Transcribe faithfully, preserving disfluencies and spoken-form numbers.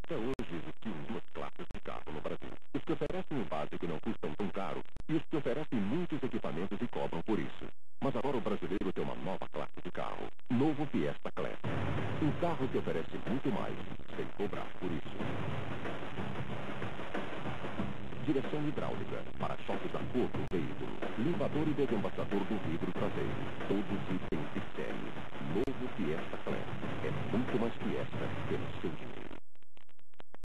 Até hoje existiam duas classes de carro no Brasil. Os que oferecem o básico e não custam tão caro, e os que oferecem muitos equipamentos e cobram por isso. Mas agora o brasileiro tem uma nova classe de carro. Novo Fiesta Classic. Um carro que oferece muito mais, sem cobrar por isso. Direção hidráulica, para-choques a cor do veículo, limpador e desembaçador do vidro traseiro. Todos